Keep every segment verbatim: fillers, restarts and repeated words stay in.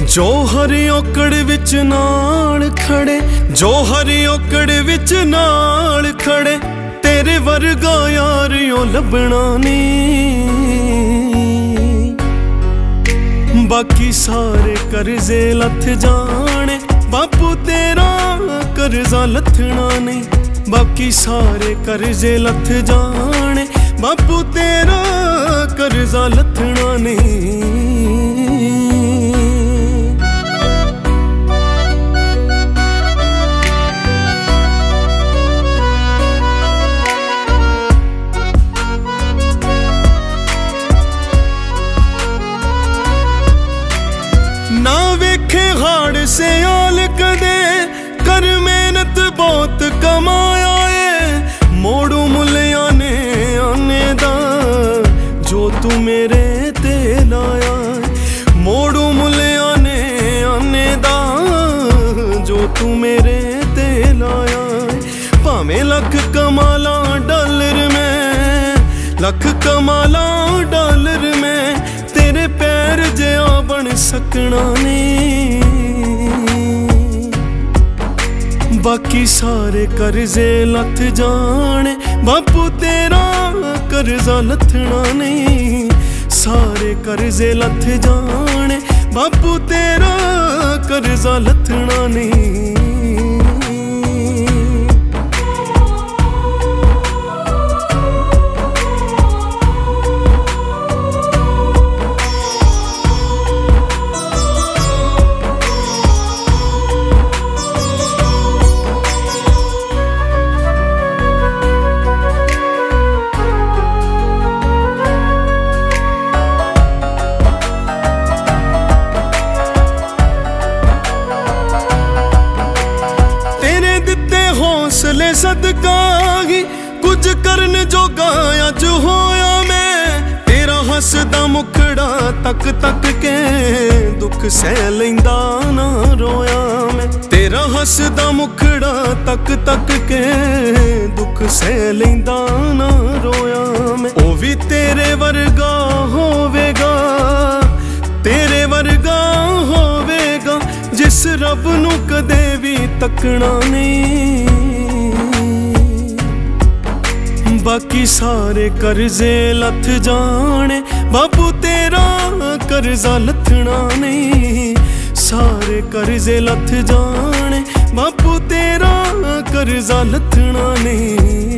जो हरी औकड़ विच नाल खड़े, जो हरी औकड़ विच नाल खड़े, तेरे वर्गा यारियों लभना नहीं। बाकी सारे कर्जे लथ जाने, बापू तेरा कर्जा लथना नहीं। बाकी सारे कर्जे लथ जाने, बापू तेरा कर्जा लथना नहीं। ना वेखे हाड़ से आल कदे, कर मेहनत बहुत कमाया है। मोड़ू मुलिया ने आने दा जो तू मेरे ते लाया है। मोड़ू मुलिया ने आने दा जो तू मेरे ते लाया है। भावें लख कमाला डॉलर में, लख कमाला डॉलर में, तेरे पैर जिया बन सकना नहीं। बाकी सारे कर्जे लथ जाने, बापू तेरा कर्जा लथना नहीं। सारे कर्जे लथ जाने, बापू तेरा कर्जा लथना नहीं। हौसले सदका ही कुछ करन जो गाया जो होया मैं। तेरा हसदा मुखड़ा तक तक के दुख सह लैंदा ना रोया मैं। तेरा हसदा मुखड़ा तक तक के दुख सह लैंदा ना रोया मैं। ओ भी तेरे वर्गा होवेगा, तेरे वर्गा होवेगा, जिस रब नू कदे भी तकना नहीं। बाकी सारे कर्जे लथ जाने, बापू तेरा कर्जा लथना नहीं। सारे कर्जे लथ जाने, बापू तेरा कर्जा लथना नहीं।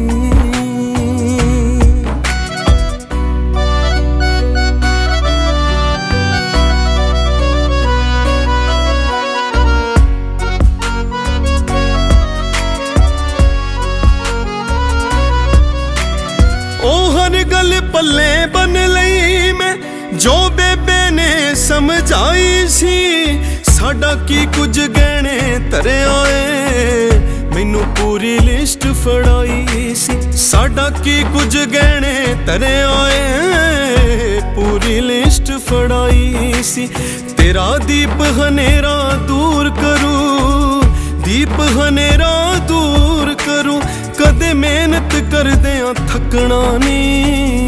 गल पल्ले बन लई मैं जो बेबे ने समझाई सी। साडा की कुछ गहने तरे आए, मैनू पूरी लिस्ट फड़ाई सी। साडा की कुछ गहने तरे आए, पूरी लिस्ट फड़ाई सी। तेरा दीप हनेरा दूर करूं, दीप हनेरा दूर करूं, कदे मेहनत कर दिया थकना नहीं।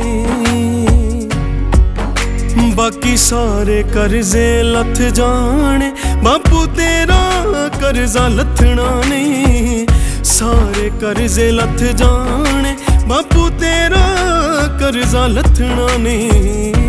बाकी सारे कर्जे लथ जाने, बापू तेरा कर्जा लथना नहीं। सारे कर्जे लथ जाने, बापू तेरा कर्जा लथना नहीं।